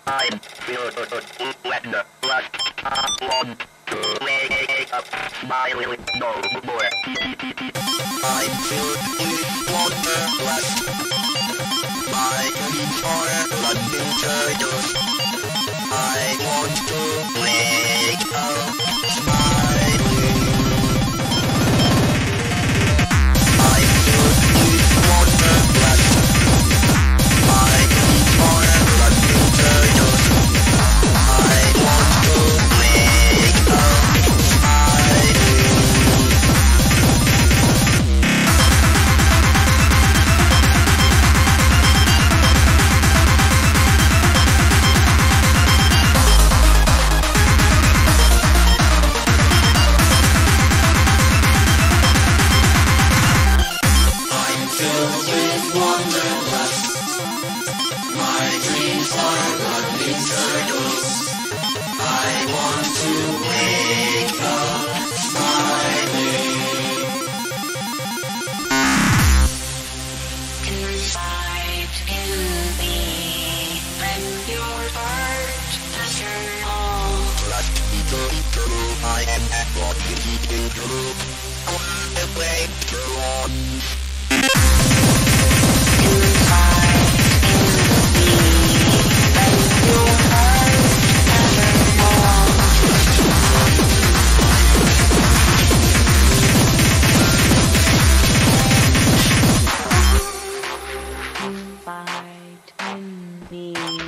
I'm filled when the last one to wake up, smiling no more. I'm filled with wanderlust. My dreams are running turtles. I want to wake up, smiling. I'm filled with wanderlust. My dreams are running turtles. I want to wake up, smiling. I'm filled with wanderlust. My dreams are running turtles. I want to wake up, smiling. Inside in me, when your heart has turned on. Let me go through. I am at what you keep through. On the way to on. Inside in me, when your heart has turned on. Inside in me.